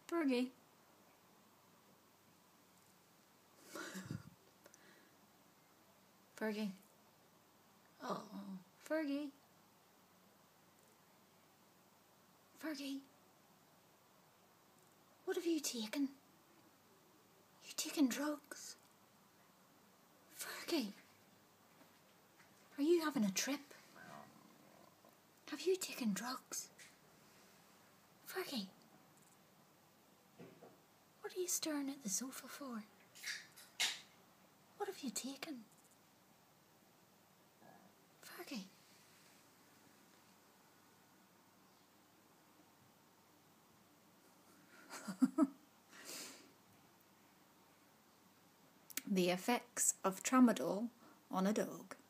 Fergie. Fergie. Oh, Fergie. Fergie. What have you taken? You taken drugs? Fergie. Are you having a trip? Have you taken drugs? Fergie. What are you staring at the sofa for? What have you taken? Fergie. The effects of tramadol on a dog.